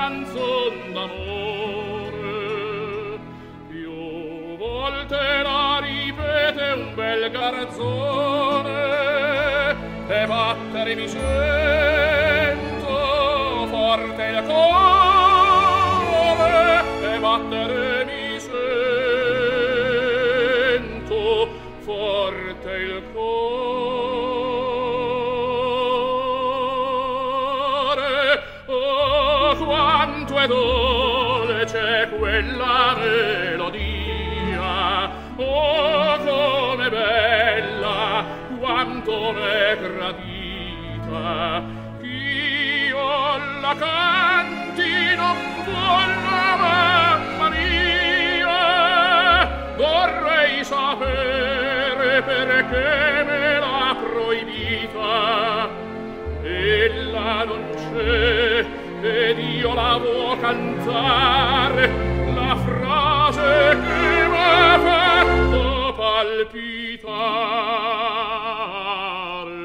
canzon d'amore. Più volte la ripete un bel garzone, e battere mi sento forte il cuore, e battere mi sento forte il cuore. Oh, quanto è dolce quella melodia, oh, come bella, quanto m'è gradita, ch'io la canti non vuol la mamma mia. Vorrei sapere perché me l'ha proibita. Ella non c'è ed io la vo cantare, la frase che m'ha fatto palpitare.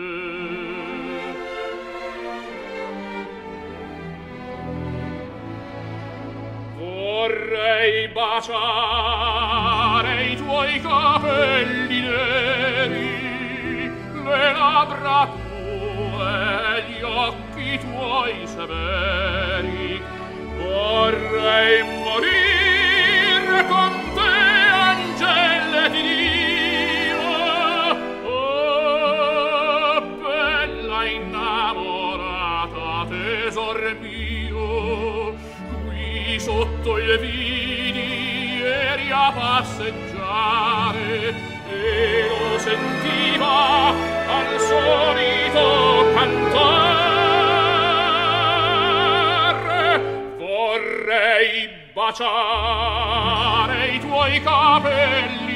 Vorrei baciare i tuoi capelli neri, le labbra tue, gli occhi tuoi severi. Vorrei morir con te, angelle di Dio. Oh, bella innamorata, tesor mio, qui sotto il vidi eri a passeggiare, e lo sentiva al solito cantare. Vorrei baciare i tuoi capelli